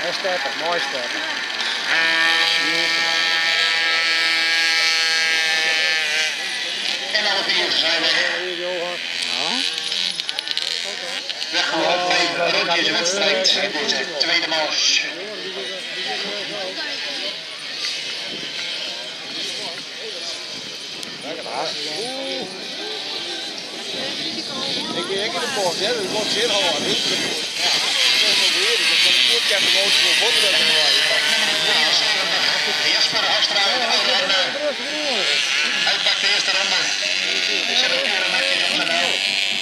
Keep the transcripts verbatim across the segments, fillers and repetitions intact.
En steppen, mooi steppen. En alle vier zijn weg. Weggelopen even rondjes wedstrijd in deze tweede mars. Ik ben de bocht, hè? Dat wordt zeer hard. Ja, ik heb hem ook voor botten. Jasper Hastra uit Oude uitpakt de eerste ronde. Ik zet een keuren netjes op zijn hel.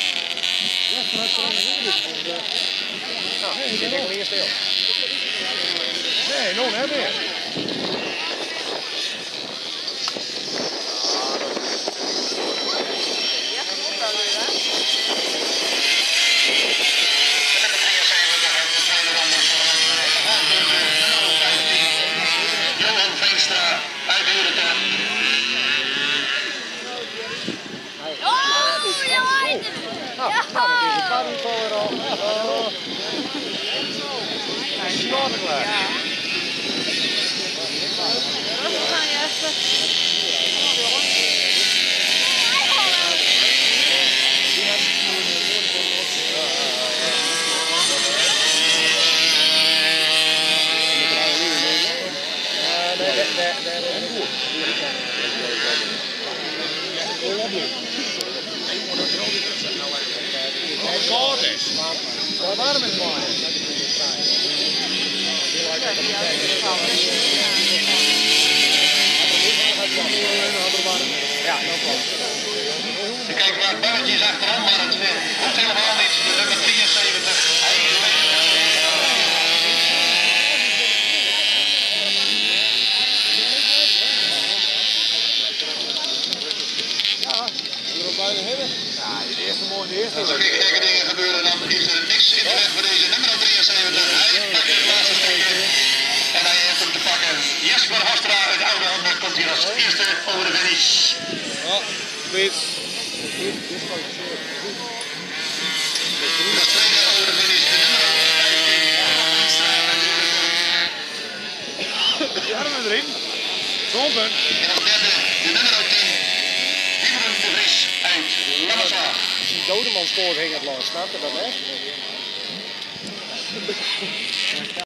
Nee, die liggen hier stil. Nee, nog net meer. Waarom is het mooi? Ja, dat klopt. Ik kijk waar het balletje is achterom, maar het hoeft helemaal niet. De nummer drieënzeventig. Hij is bezig. Ja, zullen we bijna hebben? Ja, de eerste mooi, de eerste. Als er geen gekke dingen gebeuren, dan is er niks in de weg voor deze nummer drieënzeventig. Hij pakt het laatste stukje. En hij heeft hem te pakken. Jasper Hastra uit Oude Handen komt hier als eerste over de finish. Ja, weet. De tweede over de finish, de nummer vijftien. De armen erin. Zo'n punt. En als derde, de nummer tien. Diemen de Vries uit Lammerslag. Die Dodeman spoor ging het langs, snap je dat echt?